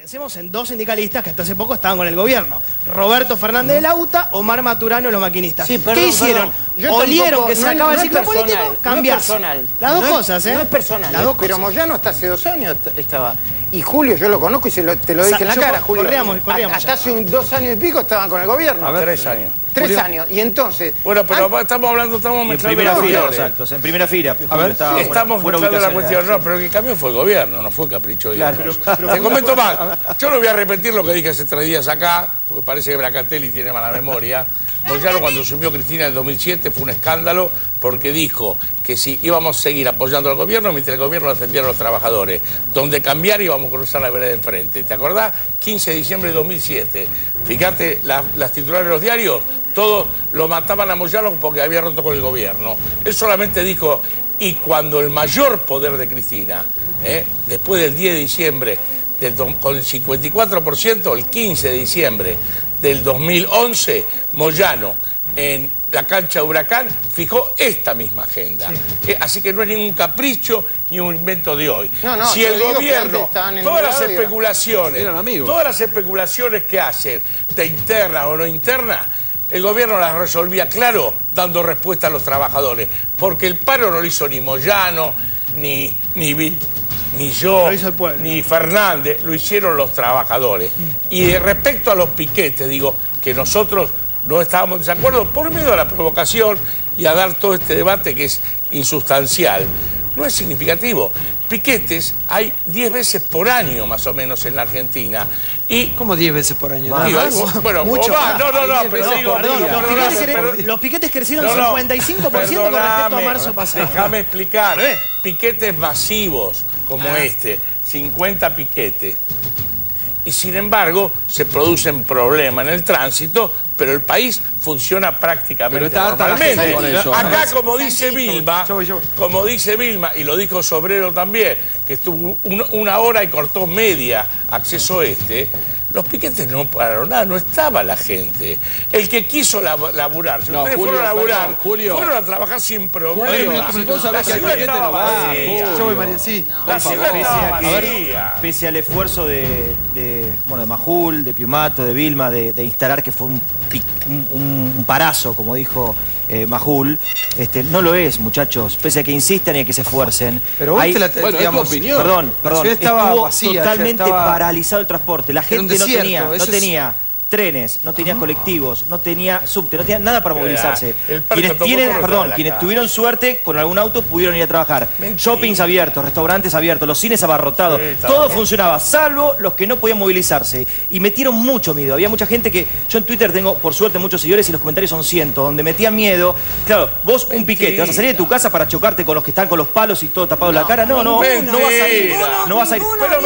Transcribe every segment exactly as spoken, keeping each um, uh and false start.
Pensemos en dos sindicalistas que hasta hace poco estaban con el gobierno. Roberto Fernández de la U T A, Omar Maturano, los maquinitas. Sí, perdón, ¿Qué hicieron? ¿Olieron tampoco, que se no, acaba no el ciclo personal, político? Cambiarse. No es Las dos no cosas, ¿eh? No es personal, Las dos pero cosas. Moyano hasta hace dos años estaba. Y Julio, yo lo conozco y se lo, te lo dije Sa en la cara, Julio. Corríamos, corríamos hasta hace un, dos años y pico estaban con el gobierno. A ver, tres años. Tres Julio. años. Y entonces... Bueno, pero ah, estamos hablando, estamos mezclando primera las fila, cuestiones. exacto, en primera fila. A ver, estaba estamos buena, buena mezclando la cuestión. ¿eh? No, pero el que cambió fue el gobierno, no fue capricho de Claro, Dios. pero- pero- Te comento más. Yo no voy a repetir lo que dije hace tres días acá, porque parece que Bracatelli tiene mala memoria. Moyano, cuando asumió Cristina en el dos mil siete, fue un escándalo porque dijo que si íbamos a seguir apoyando al gobierno mientras el gobierno defendiera a los trabajadores, donde cambiar íbamos a cruzar la vereda enfrente. ¿Te acordás? quince de diciembre de dos mil siete. Fíjate, la, las titulares de los diarios, todos lo mataban a Moyano porque había roto con el gobierno. Él solamente dijo, y cuando el mayor poder de Cristina, ¿eh? después del diez de diciembre, del, con el cincuenta y cuatro por ciento, el quince de diciembre del dos mil once, Moyano, en la cancha de Huracán, fijó esta misma agenda. Sí. Eh, así que no es ningún capricho ni un invento de hoy. No, no, si el gobierno, todas las radio, especulaciones, todas las especulaciones que hacen, de interna o no interna, el gobierno las resolvía, claro, dando respuesta a los trabajadores. Porque el paro no lo hizo ni Moyano, ni, ni, ni yo, ni Fernández, lo hicieron los trabajadores. Mm. Y respecto a los piquetes, digo que nosotros no estábamos en desacuerdo por medio a la provocación y a dar todo este debate que es insustancial. No es significativo. Piquetes hay diez veces por año más o menos en la Argentina. Y ¿cómo diez veces por año? Digo, bueno, mucho más. No, no, no, pero digo, perdón, digo, los, perdón, piquetes perdón, cre... los piquetes crecieron no, no, cincuenta y cinco por ciento con respecto a marzo pasado. Déjame explicar. Piquetes masivos como ah. este, cincuenta piquetes. Y sin embargo, se producen problemas en el tránsito, pero el país funciona prácticamente pero está normalmente. Con eso, acá, ¿no? como dice Vilma, yo voy, yo voy. como dice Vilma, y lo dijo Sobrero también, que estuvo un, una hora y cortó media acceso este, los piquetes no pararon nada, no estaba la gente. El que quiso lab laburar, si no, ustedes Julio, fueron a laburar, perdón, Julio. fueron a trabajar sin problema. Si vos sabés que el piquete no va. Yo voy, María, sí. La ciudad estaba vacía. Pese al esfuerzo de, de, bueno, de Majul, de Piumato, de Vilma, de, de instalar que fue un, un, un parazo, como dijo eh, Majul, este, no lo es, muchachos. Pese a que insistan y a que se esfuercen. Pero hay, la, bueno, digamos, opinión. Perdón, perdón. Estaba estuvo vacía, totalmente estaba... paralizado el transporte. La gente no desierto, tenía, no es... tenía trenes, no tenía colectivos, no tenía subte, no tenía nada para movilizarse. El quienes tienen, perdón, quienes tuvieron suerte con algún auto pudieron ir a trabajar. Mentira. Shoppings abiertos, restaurantes abiertos, los cines abarrotados, sí, todo bien. funcionaba, salvo los que no podían movilizarse. Y metieron mucho miedo. Había mucha gente que, yo en Twitter tengo por suerte muchos seguidores y los comentarios son cientos, donde metían miedo. Claro, vos Mentira. un piquete, vas a salir de tu casa para chocarte con los que están con los palos y todo tapado no, en la cara. No, no, Mentira. no vas a ir. No vas a ir. Pero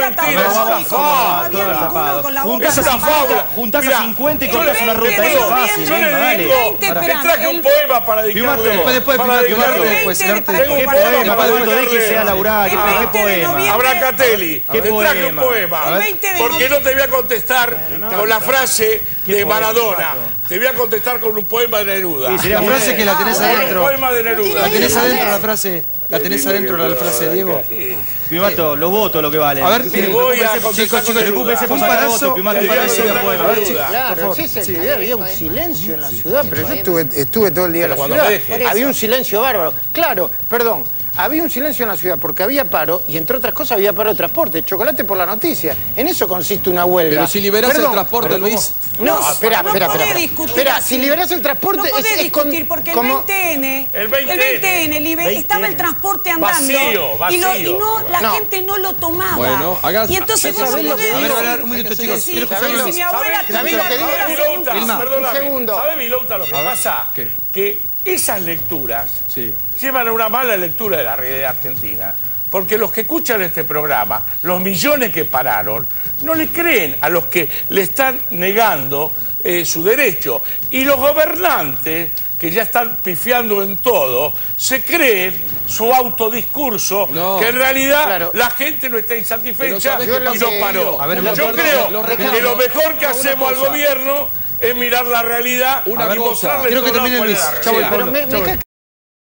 mentira, juntás a cincuenta y cortas una ruta, eso es fácil. Yo le digo, te traje un poema para dedicarle. Después, después, para dedicarle. después. Tengo un poema para dedicarle. Que sea laburar, ¿qué poema? A Bracatelli, te traje un poema. Porque no te voy a contestar con la frase de Maradona. Te voy a contestar con un poema de Neruda. La frase que la tenés adentro. Un poema de Neruda. La tenés adentro la frase. ¿La tenés adentro la frase de Diego? Piumato, los votos lo que valen. A ver, voy a contestar con Neruda. Un parazo, Piumato, un parazo. Claro, sí, sí, había un silencio en la ciudad, pero yo estuve, estuve todo el día en la ciudad. Había un silencio bárbaro. Claro, perdón. Había un silencio en la ciudad porque había paro y, entre otras cosas, había paro de transporte. Chocolate por la noticia. En eso consiste una huelga. Pero si liberás Perdón, el transporte, Luis... No, no, espera, no espera, espera. Espera, si liberás el transporte... No podés es, discutir es con, porque como... el veinte ene, el veinte ene, el veinte ene, estaba el transporte andando. Vacío, vacío. Y, lo, y no, la no. gente no lo tomaba. Bueno, hagas... Y entonces vos no podés... A ver, a ver, un minuto, chicos. Si mi abuela tuviera... Perdóname, ¿sabe Vilouta lo que pasa? Que esas lecturas sí. llevan a una mala lectura de la realidad argentina. Porque los que escuchan este programa, los millones que pararon, no le creen a los que le están negando eh, su derecho. Y los gobernantes, que ya están pifiando en todo, se creen su autodiscurso, no. que en realidad claro. la gente no está insatisfecha y no paró. A ver, Yo creo lo, lo que lo mejor que hacemos al gobierno es mirar la realidad una y mostrarle Creo que termine Luis. Chau, pero me, me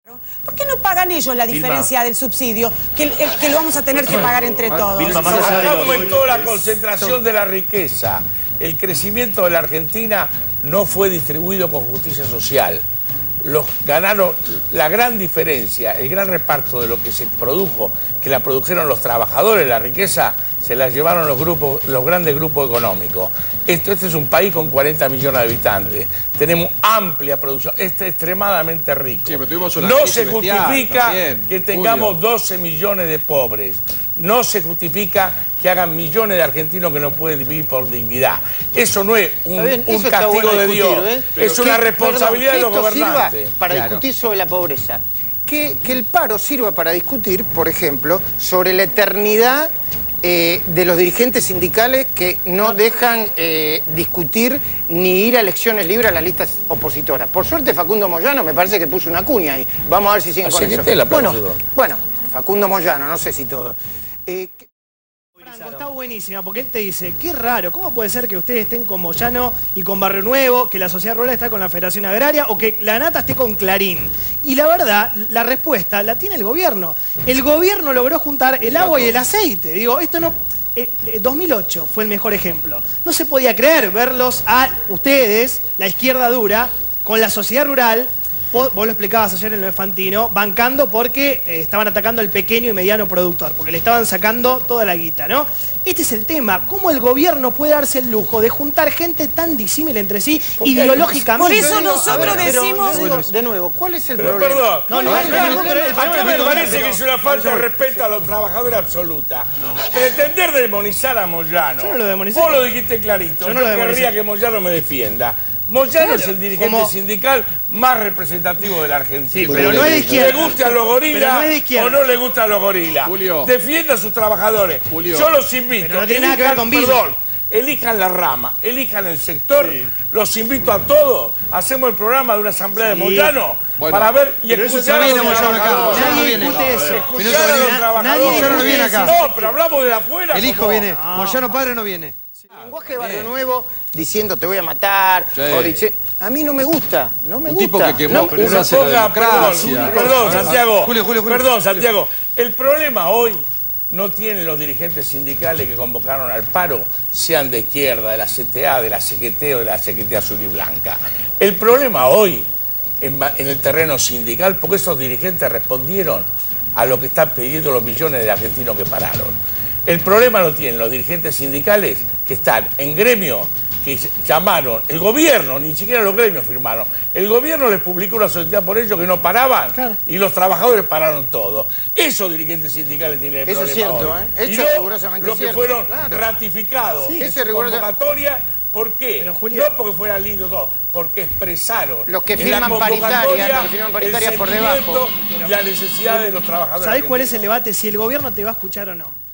¿Por qué no pagan ellos la diferencia del subsidio que, que lo vamos a tener que pagar entre todos? Acá aumentó la concentración de la riqueza. El crecimiento de la Argentina no fue distribuido con justicia social. Los ganaron la gran diferencia, el gran reparto de lo que se produjo, que la produjeron los trabajadores, la riqueza, se la llevaron los grupos, los grandes grupos económicos. Esto, este es un país con cuarenta millones de habitantes. Tenemos amplia producción. Este es extremadamente rico. Sí, no se justifica también, que tengamos Julio. doce millones de pobres. No se justifica que hagan millones de argentinos que no pueden vivir por dignidad. Eso no es un, bien, un castigo bueno de discutir, Dios. ¿eh? Es una que, responsabilidad perdón, de los gobernantes. Para claro. discutir sobre la pobreza. Que, que el paro sirva para discutir, por ejemplo, sobre la eternidad eh, de los dirigentes sindicales que no dejan eh, discutir ni ir a elecciones libres a las listas opositoras. Por suerte, Facundo Moyano me parece que puso una cuña ahí. Vamos a ver si siguen con eso. La bueno, bueno, Facundo Moyano, no sé si todo. Eh, Franco, está buenísima porque él te dice, qué raro, ¿cómo puede ser que ustedes estén con Moyano y con Barrio Nuevo, que la Sociedad Rural está con la Federación Agraria o que la Nata esté con Clarín? Y la verdad, la respuesta la tiene el gobierno. El gobierno logró juntar el agua y el aceite. Digo, esto no... Eh, dos mil ocho fue el mejor ejemplo. No se podía creer verlos a ustedes, la izquierda dura, con la sociedad rural. Vos, vos lo explicabas ayer en lo de Fantino, bancando porque eh, estaban atacando al pequeño y mediano productor, porque le estaban sacando toda la guita, ¿no? Este es el tema, cómo el gobierno puede darse el lujo de juntar gente tan disímil entre sí porque ideológicamente. Por eso nosotros ver, decimos... Pero, digo, de nuevo, ¿cuál es el pero, problema? Perdón, no, no, no, no, no, no, no, no, acá me parece que es una falta de respeto a los trabajadores absoluta. No. Pretender demonizar a Moyano. Yo no lo demonicé. Vos lo dijiste clarito. Yo no lo demonicé. Querría que Moyano me defienda. Moyano claro, es el dirigente como... sindical más representativo de la Argentina. Sí, pero no es de izquierda. ¿Le guste a los gorilas no es o no le gusta a los gorilas? Julio. Defienda a sus trabajadores. Julio. Yo los invito. Pero no tiene nada que ver con Bill. Perdón, elijan la rama, elijan el sector. Sí. Los invito a todos. Hacemos el programa de una asamblea sí. de Moyano bueno, para ver y escuchar a los trabajadores. Nadie discute eso. Escuchar a los trabajadores. Moyano no viene acá. No, pero hablamos de afuera. El hijo viene. Moyano padre no viene. El lenguaje de Barrio Nuevo diciendo te voy a matar, sí. o dice, a mí no me gusta, no me un gusta. Tipo que quemó, no, pero no hace la democracia. Perdón, perdón, Santiago. Julio, Julio, Julio. Perdón, Santiago. El problema hoy no tienen los dirigentes sindicales que convocaron al paro, sean de izquierda, de la C T A, de la C G T o de la C G T Azul y Blanca. El problema hoy en, en el terreno sindical, porque esos dirigentes respondieron a lo que están pidiendo los millones de argentinos que pararon. El problema lo tienen los dirigentes sindicales que están en gremios que llamaron, el gobierno, ni siquiera los gremios firmaron, el gobierno les publicó una sociedad por ellos que no paraban claro. y los trabajadores pararon todo. Esos dirigentes sindicales tienen el Eso problema es cierto, hoy. ¿eh? Eso y es no rigurosamente los que cierto. fueron claro. ratificados sí, en su convocatoria. ¿Por qué? Pero, Julio, no porque fuera lindo todo, porque expresaron los que firman paritarias, los que firman paritarias por debajo y la necesidad de los trabajadores. ¿Sabés cuál es el debate? Si el gobierno te va a escuchar o no.